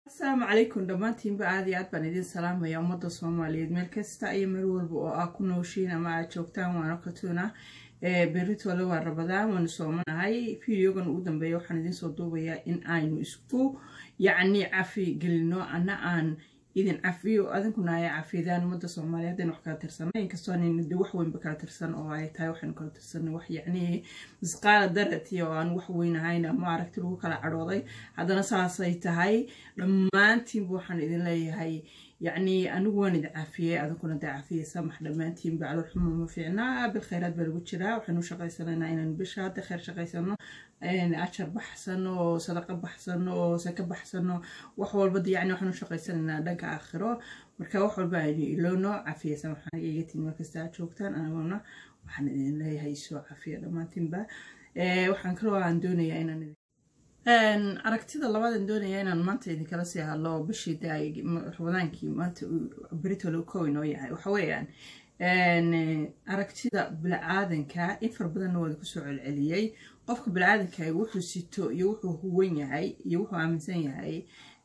السلام عليكم دمانتين بعادي عاد بندين سلام يا أمضى الصوماليين ميل كستا أي مرول بأكون وشينا مع جوكتان ونكتونا بريت ولو الربضان ونصومنا هاي فيديو قدام بيو حندين صدوبيا إن آينو إسكو يعني عفي قلنا أنا إذن عفيو أذن كنا عفيدان مدة صومالية دين وحكا ترسان إن كستواني ندي وحوين بكا ترسان أو هاي تاي وحين كلا ترسان وح يعني زقالة درتي وان وحوين هاينا ما عرفت له كلا عروضي هذا نصاصي تهاي لما أنتي بوحن إذن لي هاي يعني أنا وين عافية أذن كنا عافية سامح لما أنتي بعلو الحمام فينا بالخيرات بالوجرة وحنو شقي سنة إن نبشها خير شقي سنة يعني أشر بحسن وصدقة بحسن وسكب بحسن وحول بدي يعني وحنو شقي سنة دق آخره مركا وحول بعدي لونه عافية سامح يجتي مركز شوكتان أنا ونا وحن لي هاي سو عافية لما أنتي با وحن كلوا عن دنيا إن aragtida labadan doonaya inaan maanta idin kala sii hadlo bishii daay Ramadaankii maanta berito loo kooyno yahay waxa weeyaan aragtida bilaadanka in far badan wada ku soo celceliyay qofka bilaadanka wuxuu sito iyo wuxuu huwan yahay iyo wuxuu aaminsan yahay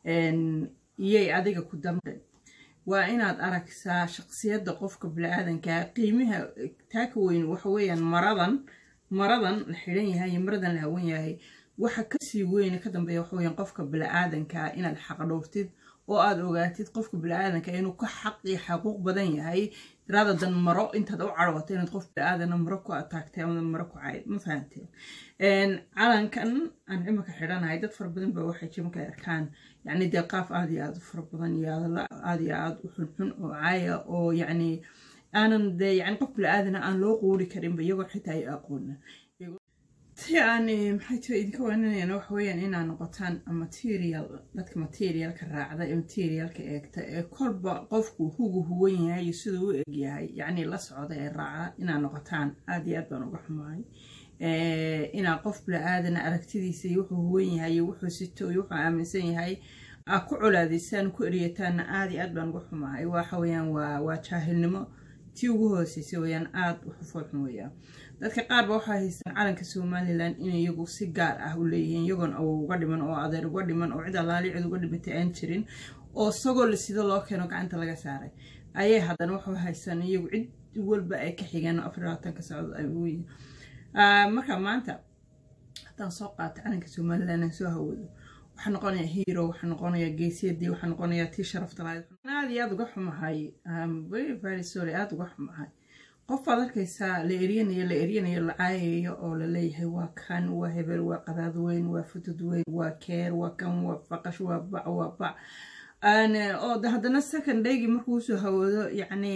iyay adiga ku dambe waa inaad aragtaa shakhsiyadda qofka bilaadanka qiimaha taaka weyn waxa weeyaan maradan la xiran yahay maradan la hawan yahay waxa ka sii weyn ka dambeeya waxa weeyaan qofka bilaadanka inaad xaq dhowrtid oo aad ogaatid qofka bilaadanka inuu ka xaq iyo xaquuq badan yahay raadadan maro intaad u carwato inaad qof bilaadan maro ku ataagtay ama maro ku cayd ma fahanteen calankan aan imika xiranahay dad far badan ba waxay jimka arkaan yani deeqaaf aad iyo aad u far badan iyo aad iyo aad u xun oo caaya oo yani aanan yani qof bilaadana aan loo qoori karin ba iyagoo xitaa ay aqoon يعني محيط إذا كنا نوحويا إن نقطان material كراعة material كأكتا كرب قفكو هو يسدو يعني لصعد الراعة إن نقطان هذه أبدا نقح معي إن قف بلادنا أركتدي سيوحو هو يوحو ستو يوحو عامل هاي أكو على ذي سان كوريتان هذه أبدا نقح معي وحويا وشاهل نمو تيوهو سيسويا آد وحفول حمويا dadka qaar ba waxa haysan calanka Soomaaliland in iyagu si gaar ah u leeyihiin iyagoon oo uga dhiman oo adeer uga dhiman oo cid alaali cid uga dhimatay aan jirin oo sagol sida loo keeno gacanta laga saaray ayay haddana waxa haysan iyagu cid walba ay ka xigaan 24 saacadood ay u yihiin marka maanta haddaan soo qaato calanka Soomaaliland soo hawado waxaan noqonayaa hero waxaan noqonayaa geesiyadii waxaan noqonayaa tii sharafta lahayd aad iyo aad uga xumahay very sorry aad uga xumahay qof adarkaysa la eriyanayo la caayayo oo la leeyahay waa kan waa hebel waa qadaad weyn waa fudud weyn waa keer waa kan waa faqash waa bac oo haddana second day markuu soo hawado yani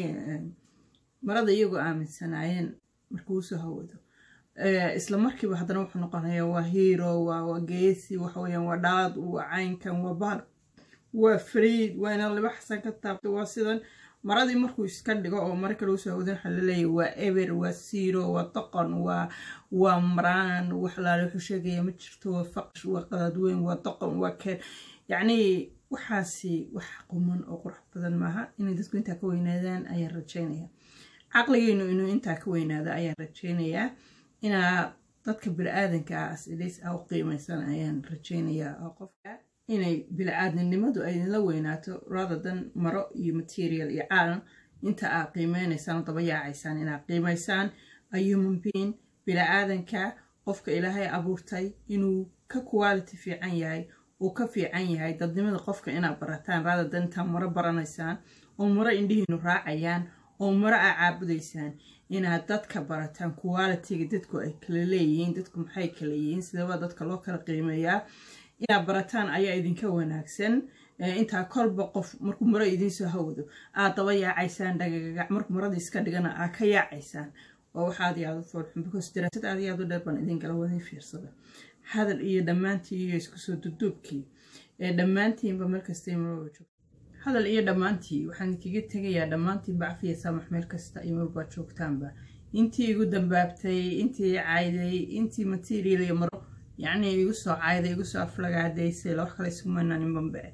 marada iyagu aaminsanayeen markuu soo hawado isla markiiba haddana wuxuu noqonayaa waa hero waa geesi waxa weeyaan waa dhaad waa caynkan waa baar waa friid waa inaan laba xasan ka taabto waa sidan maradii markuu iska dhigo oo marka lagu soo wadan xal leeyahay waa ever waa zero waa taqan waa maraan wax la wuxuu sheegay ma jirto waa faqsh waa qadad weyn waa taqan waa keen yani waxaasi wax quman oo qurux badan maaha in dadku inta ka weynaadaan ay rajaynayaan aqligeenu inuu inta ka weynaado ay rajaynayaan ina dadka bilaadanka asiliis aw qiimaysan ayaan rajaynayaa qofka inay bilaadanimadu ay la weynaato rather than maro iyo material iyo caalan inta aad qiimeynaysan daba yaacaysaan inaad qiimaysaan human being bilaadanka qofka ilaahay abuurtay inuu ka quality fiican yahay oo ka fiican yahay dadnimada qofka inaad barataan rather than ta maro baranaysaan oo maro indhihiinu raacayaan oo maro aad caabudaysaan inaad dadka barataan quality-ga dadku ay kala leeyihiin dadku maxay kala yihiin sidaba dadka loo kala qiimeeyaa inaad barataan ayaa idinka wanaagsan inta kolba qof markuu maro idin soo hawado aad daba yaacaysaan dhagagac markuu marada iska dhigana aad ka yaacaysaan oo waxaad yaado foolxun because daraasad aad yaado dheer baan idin kala wada fiirsada hadal iyo dhammaantii iyo isku soo duduubkii dhammaantiinba markasta maro joogto hadal iyo dhammaantii waxaan kaga tagayaa dhammaantiin bacfiya saamax meel kasta iyo marba joogtaanba intii igu dambaabtay intii cayday intii material iyo maro يعني يقصوا عايدة يقصوا أفلق عاديسي لو خلي سمعنا نبنبع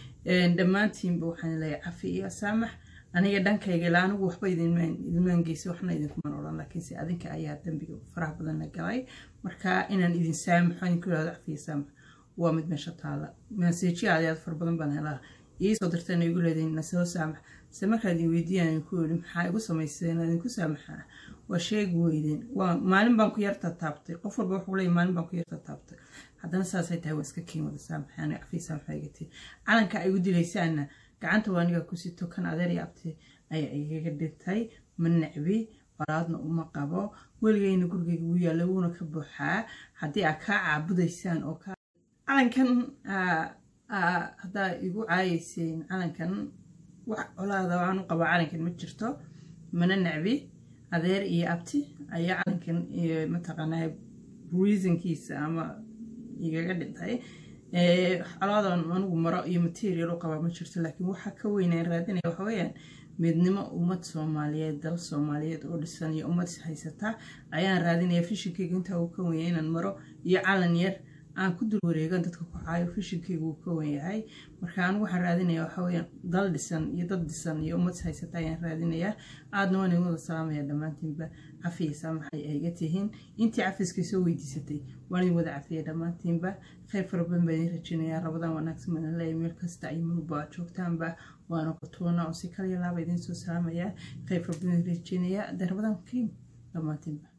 دمانتين بوحنا لي عفية سامح أنا يدان كيجلان وحبا إذن جيسي وحنا إذن كمان وران لكن سي أذنك أيات دنبيو فرح بدنا قلاي مركا إنان إذن سامح وإن كل هذا عفية سامح ومد مشطالة مسيجي على فربضن بنهلا إيسو درتنا يقول لدينا سو سامح سمك هذه ويديان يقول محاي قصة ما يسينا يقول سامحها وشيء ويدين ومالن بانكو يرتا تابتي قفل بوحولي مالن بانكو يرتا تابتي haddana saasay tahay waa iska keen wada saamaxaan cafi saamaxaygati calanka ay u dilaysaana gacanta waaniga ku sito kan adeer iyo abti ay igaga dhintay ma nacbi waraadna uma qabo weligayna gurigayga wuu yaalla wuuna ka buuxaa haddii aad kaa caabudaysaan oo ka calankan haddaa igu caayayseen calankan wax colaada waan u qabaa calankan ma jirto mana nacbi adeer iyo abti ayaa calankan mataqaanaa reasonkiisa ama igaga dhintay xalaadan anugu maro iyo material u qaba ma jirto laakiin waxa ka weynaan raadinaya waxa weeyaan midnimo ummad Soomaaliyeed dal Soomaaliyeed oo dhisan iyo ummad haysata ayaan raadinaya fishinkeyga inta uu ka weyn inaan maro iyo calan yar aan ku dul wareegan dadka ku caayo fishinkeyga uu ka weyn yahay marka aan waxa raadinaya waxa weeyaan dal dhisan iyo dad dhisan iyo ummad haysata ayaan raadinaya aadna waan wada salaamaya dhamaantiinba cafiisa maxay ayga tihiin intii cafiska soo weydiisatay waan wada cafiya dhamaantiinba khayr farban baan rajinaya rabadan wanaagsan ma leeyahay meel kasta ay muruba joogtaanba waana ku toona oo si kale laaba idin soo salaamaya khayr farban rajinaya rabadan kiim dhamaantiinba